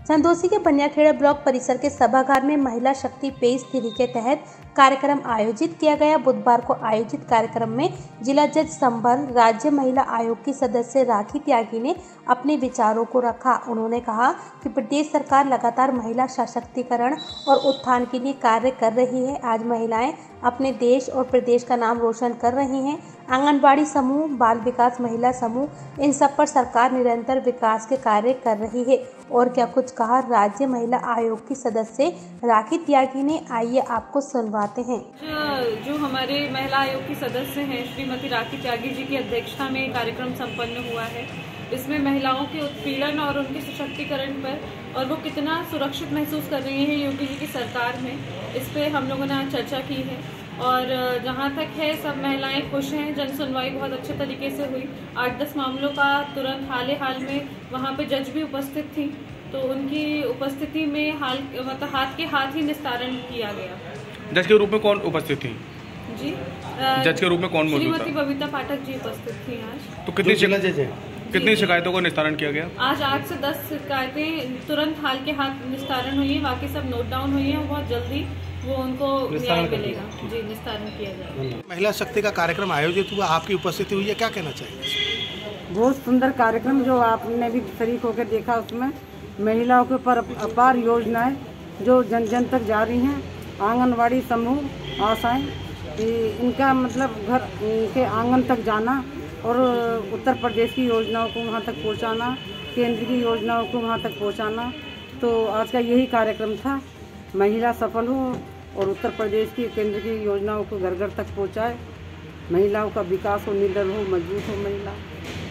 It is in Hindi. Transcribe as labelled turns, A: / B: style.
A: संतोषी के बनियाखेड़ा ब्लॉक परिसर के सभागार में महिला शक्ति पेज 3 के तहत कार्यक्रम आयोजित किया गया। बुधवार को आयोजित कार्यक्रम में जिला जज संबल, राज्य महिला आयोग की सदस्य राखी त्यागी ने अपने विचारों को रखा। उन्होंने कहा कि प्रदेश सरकार लगातार महिला सशक्तिकरण और उत्थान के लिए कार्य कर रही है। आज महिलाएं अपने देश और प्रदेश का नाम रोशन कर रही हैं। आंगनबाड़ी समूह, बाल विकास महिला समूह, इन सब पर सरकार निरंतर विकास के कार्य कर रही है। और क्या कुछ कहा राज्य महिला आयोग की सदस्य राखी त्यागी ने, आइए आपको सुनवाते हैं।
B: जो हमारे महिला आयोग की सदस्य हैं श्रीमती राखी त्यागी जी की अध्यक्षता में कार्यक्रम संपन्न हुआ है। इसमें महिलाओं के उत्पीड़न और उनके सशक्तिकरण पर और वो कितना सुरक्षित महसूस कर रही हैं योगी जी की सरकार में, इस पे हम लोगों ने आज चर्चा की है। और जहाँ तक है सब महिलाएं खुश हैं। जन सुनवाई बहुत अच्छे तरीके से हुई। 8-10 मामलों का तुरंत हाल में वहाँ पे जज भी उपस्थित थी, तो उनकी उपस्थिति में हाथ के हाथ ही निस्तारण किया गया।
C: जज के रूप में कौन उपस्थित थी
B: जी?
C: जज के रूप में कौन मौजूद था?
B: श्रीमती बबीता पाठक जी उपस्थित थी आज।
C: तो कितनी शिकायतों को निस्तारण किया गया?
B: आज 8 से 10 शिकायतें तुरंत हाल के हाथ निस्तारण हुई है। बाकी सब नोट डाउन हुई है। बहुत जल्दी वो उनको न्याय मिलेगा। जी, निस्तारण किया जाएगा।
D: महिला शक्ति का कार्यक्रम आयोजित हुआ, आपकी उपस्थिति हुई है, क्या कहना चाहिए?
E: बहुत सुंदर कार्यक्रम जो आपने भी शरीक होकर देखा। उसमें महिलाओं के ऊपर अपार योजनाएं जो जन जन तक जा रही हैं। आंगनवाड़ी समूह, आशाएं, इनका मतलब घर के आंगन तक जाना और उत्तर प्रदेश की योजनाओं को वहाँ तक पहुँचाना, केंद्र की योजनाओं को वहाँ तक पहुँचाना। तो आज का यही कार्यक्रम था, महिला सफल हो और उत्तर प्रदेश की केंद्र की योजनाओं को घर घर तक पहुँचाए। महिलाओं का विकास हो, निडर हो, मजबूत हो महिला।